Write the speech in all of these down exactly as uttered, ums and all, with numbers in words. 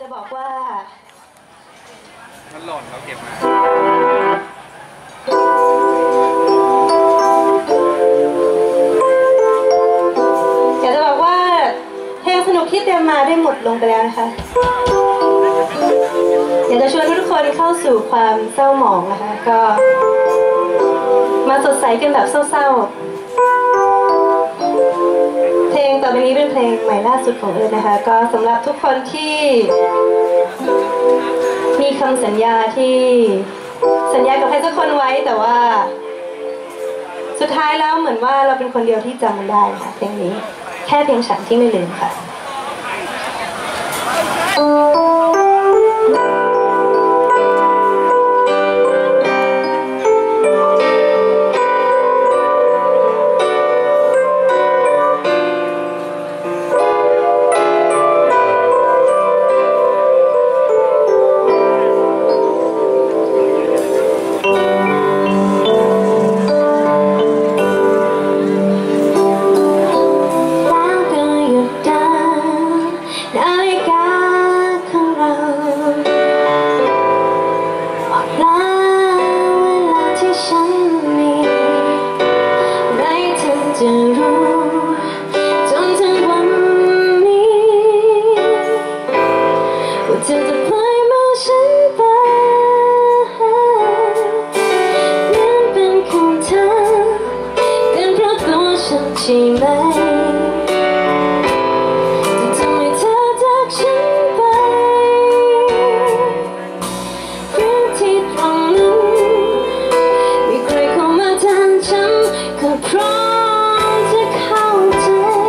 บอกว่ามันหล่นเราเก็บมาอยากจะบอกว่าเพลงสนุกที่เตรียมมาได้หมดลงไปแล้วนะคะอยากจะชวนทุกคนเข้าสู่ความเศร้าหมองนะคะก็มาสดใสกันแบบเศร้าๆเพลงต่อไปนี้เป็นเพลงใหม่ล่าสุดของเอิร์ธนะคะก็สำหรับทุกคนที่มีคำสัญญาที่สัญญากับใครสักคนไว้แต่ว่าสุดท้ายแล้วเหมือนว่าเราเป็นคนเดียวที่จำมันได้ค่ะเพลงนี้แค่เพียงฉันที่ไม่ลืมค่ะใช่ไหมที่ทำให้เธอจากฉันไปพื้นที่ตรงนั้นมีใครเข้ามาแทนฉันก็พร้อมจะเข้าใจ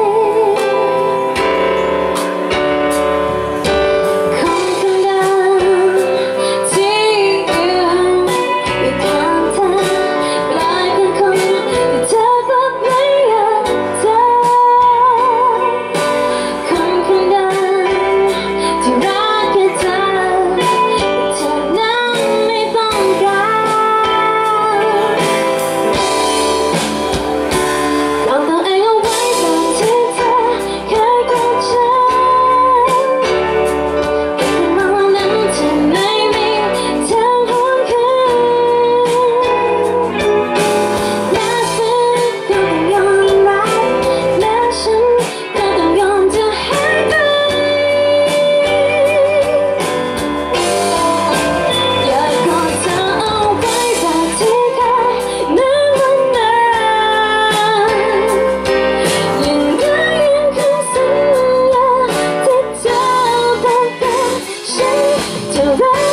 คนคนเดิมที่ยืนอยู่ข้างเธอกลายเป็นคนที่เธอกลับไม่อยากเจอคนคนเดิมที่รักแค่เธอแต่เธอนั้นไม่ต้องการกอดตัวเองเอาไว้แบบที่เธอเคยกอดฉันเก็บเป็นวันนั้นที่ไม่มีเธอหวนคืนและฉันก็ต้องยอมรับและฉันก็ต้องยอมจะให้ไปอยากกอดเธอเอาไว้แบบที่เคยนึกวันนั้นยังได้ยินคำสัญญาที่เธอบอกกับฉันจะรัก